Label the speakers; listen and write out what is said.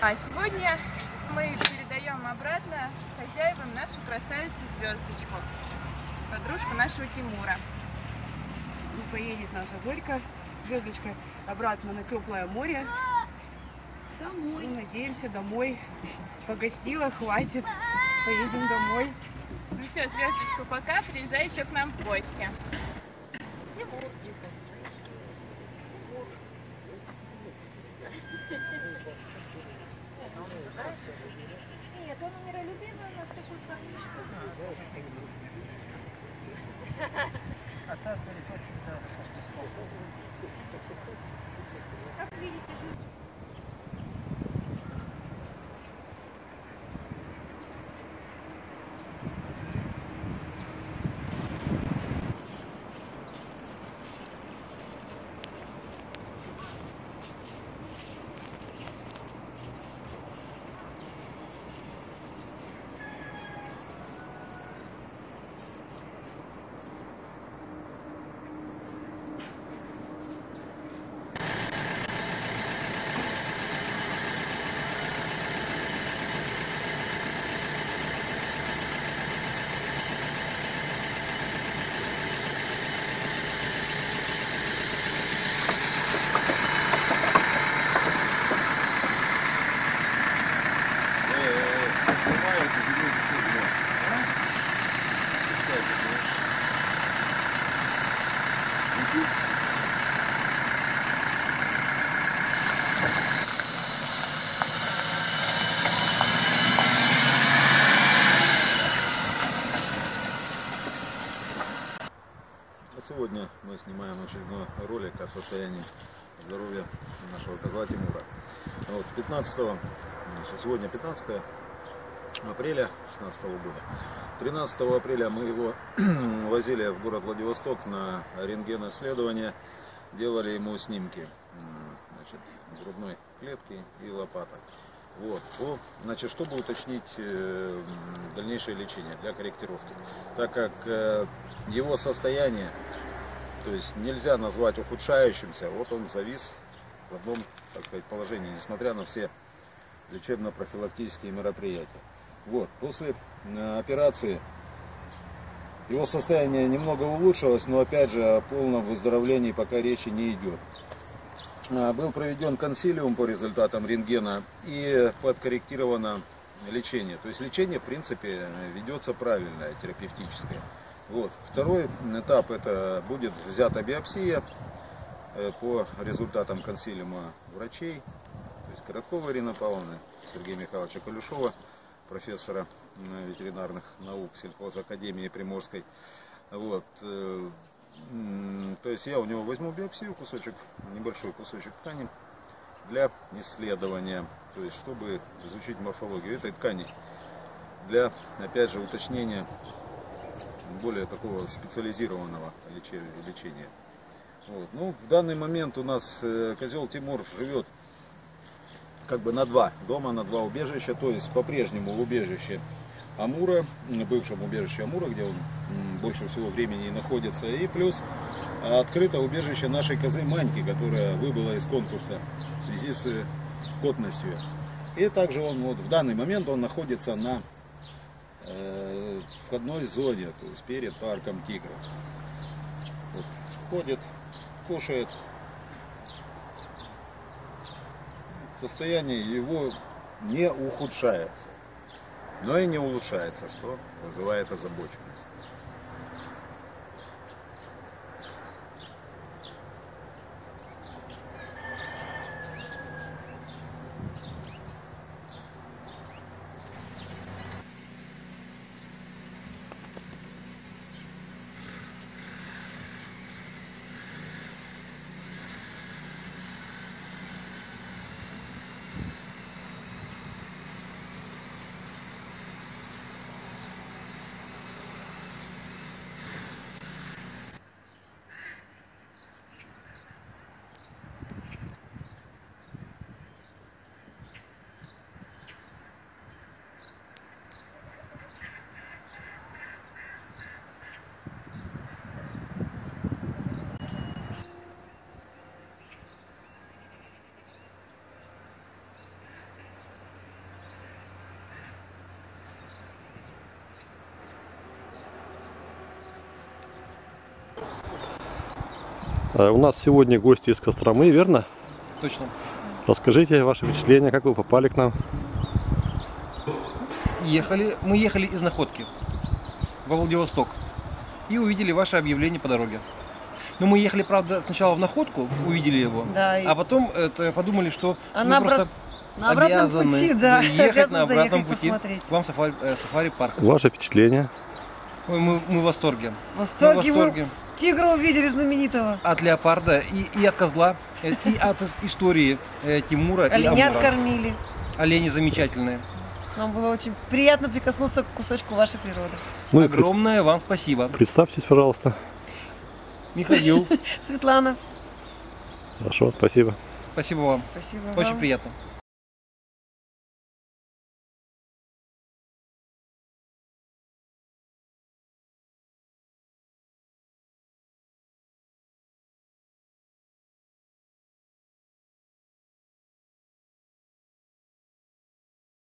Speaker 1: А сегодня мы передаем обратно хозяевам нашу красавицу-звездочку, подружку нашего Тимура.
Speaker 2: Поедет наша Зорька, звездочка, обратно на теплое море. Домой. Ну, надеемся, домой. Погостила, хватит. Поедем домой.
Speaker 1: Ну все, звездочка, пока. Приезжай еще к нам в гости.
Speaker 3: Нет, он миролюбивый у нас такой парнишка.
Speaker 4: А так говорит, очень да.
Speaker 3: Как видите, живет.
Speaker 5: Сегодня мы снимаем очередной ролик о состоянии здоровья нашего козла Тимура. Вот, сегодня 15 апреля 2016 года. 13 апреля мы его возили в город Владивосток на рентген-исследование, делали ему снимки, значит, грудной клетки и лопаток. Вот. Значит, чтобы уточнить дальнейшее лечение для корректировки, так как его состояние, то есть нельзя назвать ухудшающимся, вот он завис в одном, так сказать, положении, несмотря на все лечебно-профилактические мероприятия. Вот. После операции его состояние немного улучшилось, но опять же о полном выздоровлении пока речи не идет. Был проведен консилиум по результатам рентгена и подкорректировано лечение. То есть лечение, в принципе, ведется правильное, терапевтическое. Вот. Второй этап — это будет взята биопсия по результатам консилиума врачей, то есть Коротковой Ирины Павловны, Сергея Михайловича Колюшова, профессора ветеринарных наук сельхозакадемии Приморской. Вот. То есть я у него возьму биопсию, небольшой кусочек ткани для исследования, то есть чтобы изучить морфологию этой ткани, для, опять же, уточнения более такого специализированного лечения. Вот. Ну, в данный момент у нас козел Тимур живет как бы на два дома, на два убежища, то есть по-прежнему в убежище Амура, бывшем убежище Амура, где он больше всего времени находится, и плюс открыто убежище нашей козы Маньки, которая выбыла из конкурса в связи с котностью. И также он вот в данный момент он находится на входной зоне, то есть перед парком тигров. Вот. Ходит, кушает. Состояние его не ухудшается, но и не улучшается, что вызывает озабоченность.
Speaker 6: У нас сегодня гости из Костромы, верно?
Speaker 7: Точно.
Speaker 6: Расскажите ваши впечатления, как вы попали к нам.
Speaker 7: Мы ехали из Находки во Владивосток и увидели ваше объявление по дороге. Но мы ехали, правда, сначала в Находку, увидели его,
Speaker 3: Да,
Speaker 7: а потом подумали, что
Speaker 3: А
Speaker 7: мы
Speaker 3: на
Speaker 7: просто
Speaker 3: на обратном
Speaker 7: обязаны
Speaker 3: пути, да,
Speaker 7: заехать
Speaker 3: обязаны
Speaker 7: на обратном
Speaker 3: заехать
Speaker 7: пути
Speaker 3: посмотреть.
Speaker 7: к вам в сафари-парк.
Speaker 6: Ваше впечатление?
Speaker 7: Ой, мы в восторге.
Speaker 3: В восторге.
Speaker 7: Мы в восторге.
Speaker 3: Тигра увидели знаменитого.
Speaker 7: От леопарда и от козла, и от истории Тимура и
Speaker 3: Оленят
Speaker 7: Амура.
Speaker 3: кормили.
Speaker 7: Олени замечательные.
Speaker 3: Нам было очень приятно прикоснуться к кусочку вашей природы.
Speaker 6: Ну и
Speaker 7: Огромное вам спасибо.
Speaker 6: представьтесь, пожалуйста.
Speaker 7: Михаил,
Speaker 3: Светлана,
Speaker 6: Хорошо, спасибо.
Speaker 7: спасибо вам.
Speaker 3: спасибо
Speaker 7: Очень
Speaker 3: вам.
Speaker 7: приятно.